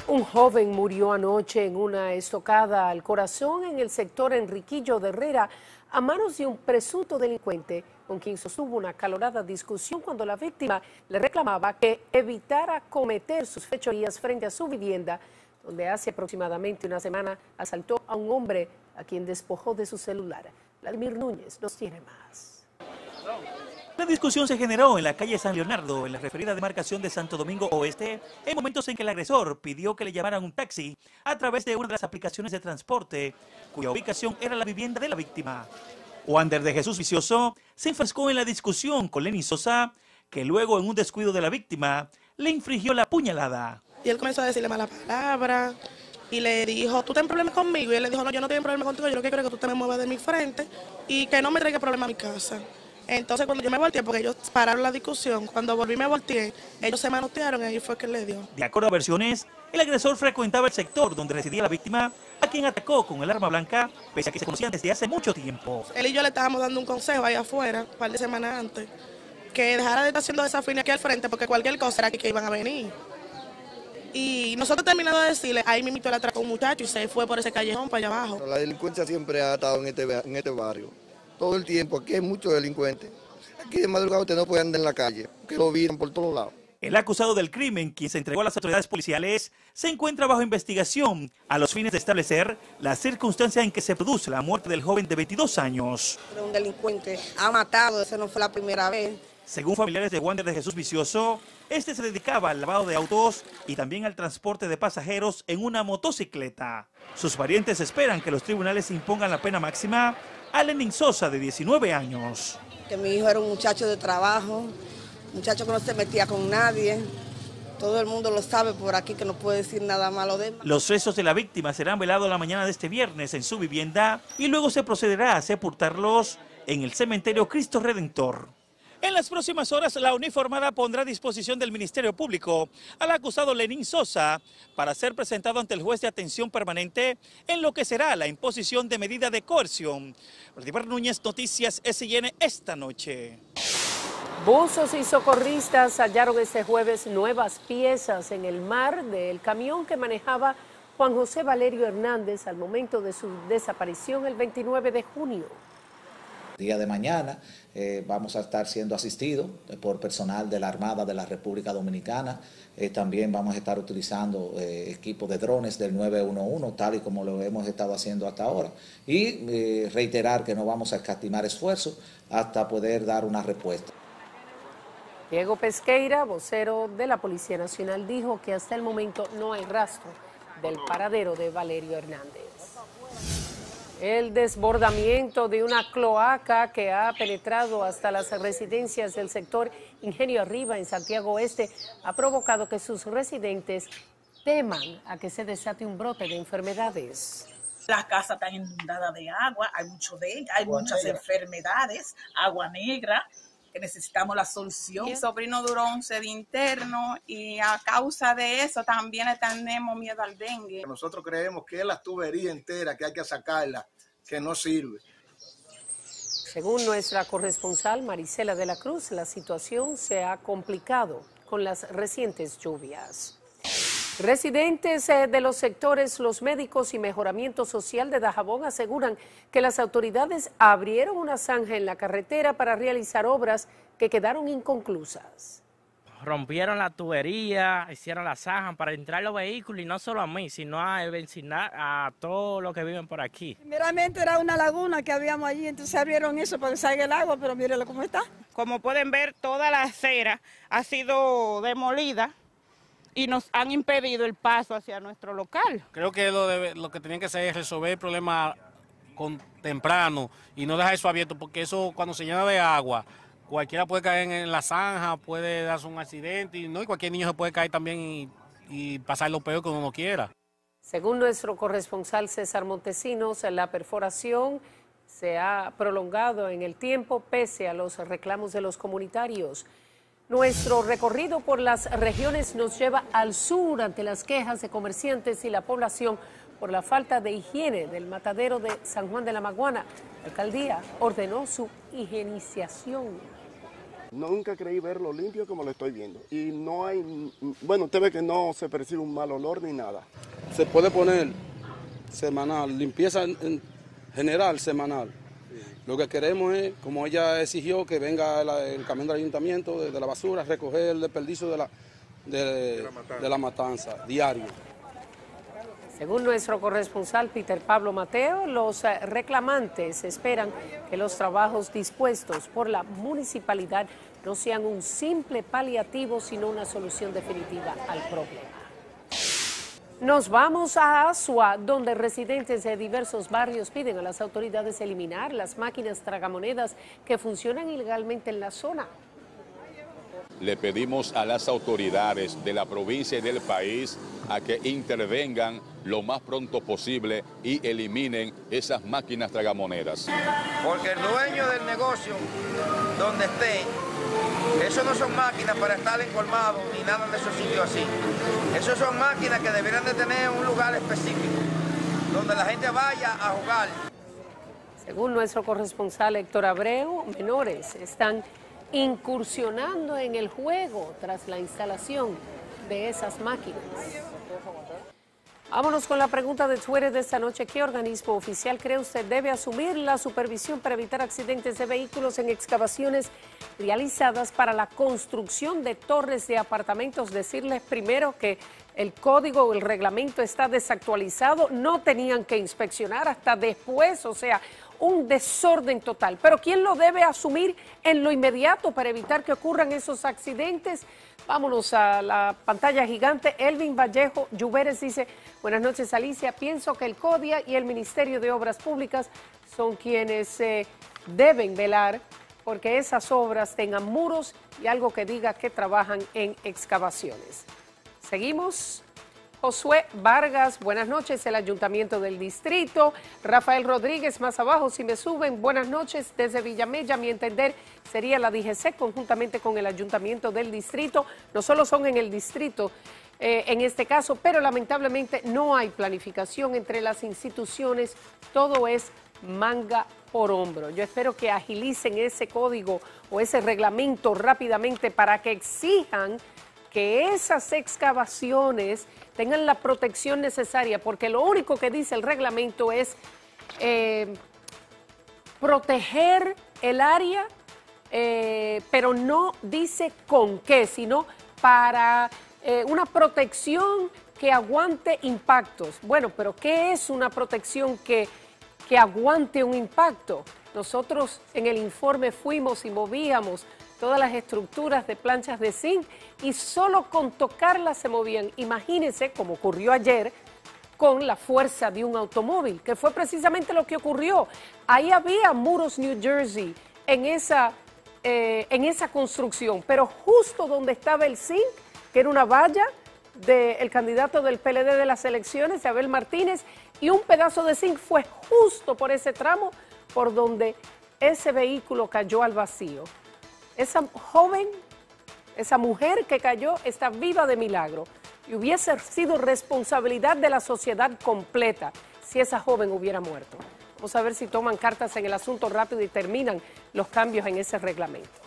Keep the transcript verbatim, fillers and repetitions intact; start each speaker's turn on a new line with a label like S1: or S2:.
S1: Un joven murió anoche en una estocada al corazón en el sector Enriquillo de Herrera a manos de un presunto delincuente con quien sostuvo una acalorada discusión cuando la víctima le reclamaba que evitara cometer sus fechorías frente a su vivienda, donde hace aproximadamente una semana asaltó a un hombre a quien despojó de su celular. Vladimir Núñez nos tiene más.
S2: La discusión se generó en la calle San Leonardo, en la referida demarcación de Santo Domingo Oeste, en momentos en que el agresor pidió que le llamaran un taxi a través de una de las aplicaciones de transporte, cuya ubicación era la vivienda de la víctima. Wander de Jesús Vicioso se enfrascó en la discusión con Lenin Sosa, que luego, en un descuido de la víctima, le infligió la puñalada.
S3: Y él comenzó a decirle malas palabras y le dijo, ¿tú tienes problemas conmigo? Y él le dijo, no, yo no tengo problema contigo, yo lo que quiero es que tú te me muevas de mi frente y que no me traigas problemas a mi casa. Entonces cuando yo me volteé, porque ellos pararon la discusión, cuando volví me volteé, ellos se manotearon y ahí fue que él le dio.
S2: De acuerdo a versiones, el agresor frecuentaba el sector donde residía la víctima, a quien atacó con el arma blanca, pese a que se conocían desde hace mucho tiempo.
S3: Él y yo le estábamos dando un consejo ahí afuera, un par de semanas antes, que dejara de estar haciendo esa fina aquí al frente, porque cualquier cosa era aquí que iban a venir. Y nosotros terminamos de decirle, ahí mismo le atracó un muchacho y se fue por ese callejón para allá abajo.
S4: La delincuencia siempre ha estado en este, en este barrio. Todo el tiempo, aquí hay muchos delincuentes. Aquí de madrugada usted no puede andar en la calle, que lo viran por todos lados.
S2: El acusado del crimen, quien se entregó a las autoridades policiales, se encuentra bajo investigación a los fines de establecer las circunstancias en que se produce la muerte del joven de veintidós años.
S5: Un delincuente ha matado, esa no fue la primera vez.
S2: Según familiares de Wander de Jesús Vicioso, este se dedicaba al lavado de autos y también al transporte de pasajeros en una motocicleta. Sus parientes esperan que los tribunales impongan la pena máxima a Lenin Sosa, de diecinueve años.
S5: Que mi hijo era un muchacho de trabajo, muchacho que no se metía con nadie. Todo el mundo lo sabe por aquí, que no puede decir nada malo de él.
S2: Los restos de la víctima serán velados la mañana de este viernes en su vivienda y luego se procederá a sepultarlos en el cementerio Cristo Redentor. En las próximas horas, la uniformada pondrá a disposición del Ministerio Público al acusado Lenin Sosa para ser presentado ante el juez de atención permanente en lo que será la imposición de medida de coerción. Vladimir Núñez, Noticias S I N esta noche.
S1: Buzos y socorristas hallaron este jueves nuevas piezas en el mar del camión que manejaba Juan José Valerio Hernández al momento de su desaparición el veintinueve de junio.
S6: Día de mañana eh, vamos a estar siendo asistidos por personal de la Armada de la República Dominicana. Eh, también vamos a estar utilizando eh, equipos de drones del nueve uno uno, tal y como lo hemos estado haciendo hasta ahora. Y eh, reiterar que no vamos a escatimar esfuerzos hasta poder dar una respuesta.
S1: Diego Pesqueira, vocero de la Policía Nacional, dijo que hasta el momento no hay rastro del paradero de Valerio Hernández. El desbordamiento de una cloaca que ha penetrado hasta las residencias del sector Ingenio Arriba en Santiago Oeste ha provocado que sus residentes teman a que se desate un brote de enfermedades.
S7: Las casas están inundadas de agua, hay mucho de ella, hay agua muchas negra. enfermedades, agua negra, que necesitamos la solución.
S8: Mi sobrino duró once días interno y a causa de eso también tenemos miedo al dengue.
S9: Nosotros creemos que es la tubería entera que hay que sacarla, que no sirve.
S1: Según nuestra corresponsal Marisela de la Cruz, la situación se ha complicado con las recientes lluvias. Residentes de los sectores Los Médicos y Mejoramiento Social de Dajabón aseguran que las autoridades abrieron una zanja en la carretera para realizar obras que quedaron inconclusas.
S10: Rompieron la tubería, hicieron la zanja para entrar los vehículos y no solo a mí, sino a, a todos los que viven por aquí.
S11: Primeramente era una laguna que habíamos allí, entonces abrieron eso para que salga el agua, pero mírenlo cómo está.
S12: Como pueden ver, toda la acera ha sido demolida y nos han impedido el paso hacia nuestro local.
S13: Creo que lo, de, lo que tenían que hacer es resolver el problema con, temprano y no dejar eso abierto, porque eso cuando se llena de agua, cualquiera puede caer en la zanja, puede darse un accidente y, no, y cualquier niño se puede caer también y, y pasar lo peor que uno no quiera.
S1: Según nuestro corresponsal César Montesinos, la perforación se ha prolongado en el tiempo pese a los reclamos de los comunitarios. Nuestro recorrido por las regiones nos lleva al sur ante las quejas de comerciantes y la población por la falta de higiene del matadero de San Juan de la Maguana. La alcaldía ordenó su higienización.
S14: Nunca creí verlo limpio como lo estoy viendo. Y no hay, bueno, usted ve que no se percibe un mal olor ni nada.
S15: Se puede poner semanal, limpieza en general semanal. Lo que queremos es, como ella exigió, que venga el, el camión del ayuntamiento de, de la basura a recoger el desperdicio de la, de, de, la, matanza. de la matanza, diario.
S1: Según nuestro corresponsal Peter Pablo Mateo, los reclamantes esperan que los trabajos dispuestos por la municipalidad no sean un simple paliativo, sino una solución definitiva al problema. Nos vamos a Asua, donde residentes de diversos barrios piden a las autoridades eliminar las máquinas tragamonedas que funcionan ilegalmente en la zona.
S16: Le pedimos a las autoridades de la provincia y del país a que intervengan lo más pronto posible y eliminen esas máquinas tragamonedas.
S17: Porque el dueño del negocio, donde esté, eso no son máquinas para estar encolmados ni nada de esos sitios así. Esos son máquinas que deberían de tener un lugar específico, donde la gente vaya a jugar.
S1: Según nuestro corresponsal Héctor Abreu, menores están incursionando en el juego tras la instalación de esas máquinas. Vámonos con la pregunta de Twitter de esta noche. ¿Qué organismo oficial cree usted debe asumir la supervisión para evitar accidentes de vehículos en excavaciones realizadas para la construcción de torres de apartamentos? Decirles primero que el código o el reglamento está desactualizado, no tenían que inspeccionar hasta después, o sea, un desorden total. Pero ¿quién lo debe asumir en lo inmediato para evitar que ocurran esos accidentes? Vámonos a la pantalla gigante. Elvin Vallejo Lluveres dice: buenas noches, Alicia. Pienso que el CODIA y el Ministerio de Obras Públicas son quienes eh, deben velar porque esas obras tengan muros y algo que diga que trabajan en excavaciones. Seguimos. Josué Vargas, buenas noches, el Ayuntamiento del Distrito. Rafael Rodríguez, más abajo, si me suben, buenas noches, desde Villamella, a mi entender, sería la D G C conjuntamente con el Ayuntamiento del Distrito. No solo son en el Distrito, eh, en este caso, pero lamentablemente no hay planificación entre las instituciones, todo es manga por hombro. Yo espero que agilicen ese código o ese reglamento rápidamente para que exijan que esas excavaciones tengan la protección necesaria, porque lo único que dice el reglamento es eh, proteger el área, eh, pero no dice con qué, sino para eh, una protección que aguante impactos. Bueno, pero ¿qué es una protección que, que aguante un impacto? Nosotros en el informe fuimos y movíamos todas las estructuras de planchas de zinc y solo con tocarlas se movían. Imagínense, como ocurrió ayer, con la fuerza de un automóvil, que fue precisamente lo que ocurrió. Ahí había muros New Jersey en esa, eh, en esa construcción, pero justo donde estaba el zinc, que era una valla del candidato del P L D de las elecciones, Abel Martínez, y un pedazo de zinc fue justo por ese tramo por donde ese vehículo cayó al vacío. Esa joven, esa mujer que cayó, está viva de milagro y hubiese sido responsabilidad de la sociedad completa si esa joven hubiera muerto. Vamos a ver si toman cartas en el asunto rápido y terminan los cambios en ese reglamento.